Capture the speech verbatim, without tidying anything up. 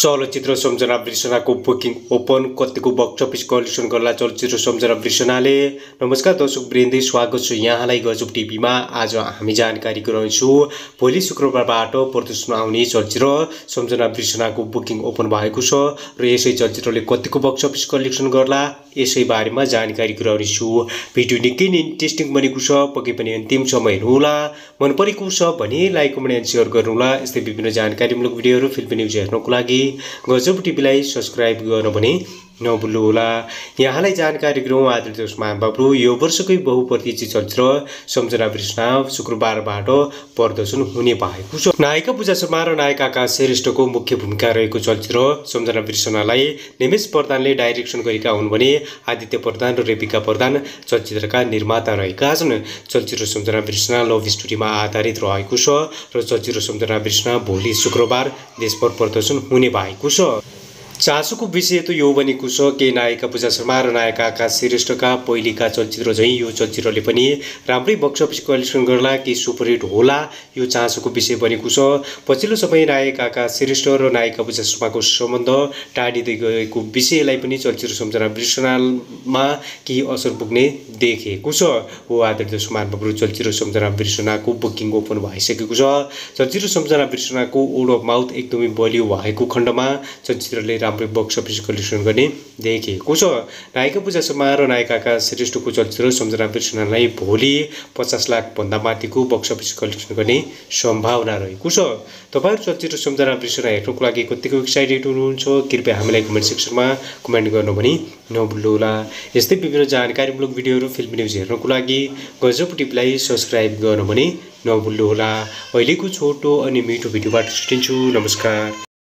चलचित्र सम्झना बिर्सनाको बुकिङ ओपन कतिको बक्स अफिस कलेक्सन गर्ला चलचित्र सम्झना बिर्सनाले। नमस्कार दर्शक वृन्द, स्वागत छ यहाँलाई गजब टिभीमा। आज हामी जानकारी गराउँछु भोलि शुक्रबारबाट प्रदर्शन आउने चलचित्र सम्झना बिर्सनाको बुकिङ ओपन भएको छ र यसै चलचित्रले कतिको बक्स अफिस कलेक्सन गर्ला यसै बारेमा जानकारी गराउनेछु। भिडियो निकै नै इन्ट्रेस्टिङ बनेको छ, पक्कै पनि अन्तिमसम्म हेर्नुहोला। मन परेको छ भने लाइक कमेन्ट एन्ड सेयर गर्नुहोला। यस्तै विभिन्न जानकारीमूलक भिडियोहरू फिल्म न्युज हेर्नको लागि गजब टिभीलाई सब्स्क्राइब गर्न भने नभुल्नुहोला। यहाँलाई जानकारी गरौँ आदरणीय महानुभावहरू, यो वर्षकै बहुप्रतीक्षित चलचित्र सम्झना बिर्सना शुक्रबारबाट प्रदर्शन हुने भएको छ। नायिका पूजा शर्मा र नायक आकाश श्रेष्ठको मुख्य भूमिका रहेको चलचित्र सम्झना बिर्सनालाई निमेश प्रधानले डाइरेक्सन गरेका हुन् भने आदित्य प्रधान र रेबिका प्रधान चलचित्रका निर्माता रहेका छन्। चलचित्र सम्झना बिर्सना लभ स्टोरीमा आधारित रहेको छ र चलचित्र सम्झना बिर्सना भोलि शुक्रबार देशभर प्रदर्शन हुने भएको छ। चासोको विषय त यो बनेको छ कि नायिका पूजा शर्मा र नायक आकाश श्रेष्ठका पहिलेका चलचित्र झैँ यो चलचित्रले पनि राम्रै बक्स अफिस कलेक्सन गर्ला कि सुपरहिट होला, यो चासोको विषय बनेको छ। पछिल्लो समय नायक आकाश श्रेष्ठ र नायिका पूजा शर्माको सम्बन्ध टाढिँदै गएको विषयलाई पनि चलचित्र सम्झना बिर्सनामा केही असर पुग्ने देखिएको छ। हो आदरणीय महानुभावहरू, चलचित्र सम्झना बिर्सनाको बुकिङ ओपन भइसकेको छ। चलचित्र सम्झना बिर्सनाको वर्ड अफ माउथ एकदमै बलियो भएको खण्डमा चलचित्रले राम्रै बक्स अफिस कलेक्सन गर्ने देखिएको छ। नायिका पूजा शर्मा र नायक आकाश श्रेष्ठको चलचित्र सम्झना बिर्सनालाई भोलि पचास लाख भन्दा माथिको बक्स अफिस कलेक्सन गर्ने सम्भावना रहेको छ। तपाईहरु चलचित्र सम्झना बिर्सना हेर्नको लागि कतिको एक्साइटेड हुनुहुन्छ कृपया हामीलाई कमेन्ट सेक्सनमा कमेन्ट गर्नु भनी नभुल्नुहोला। यस्तै विभिन्न जानकारीमूलक भिडियोहरू फिल्म न्युज हेर्नको लागि गजब टिभीलाई सब्स्क्राइब गर्नु भनी नभुल्नुहोला। अहिलेको छोटो अनि मिठो भिडियोबाट छुटिन्छु। नमस्कार।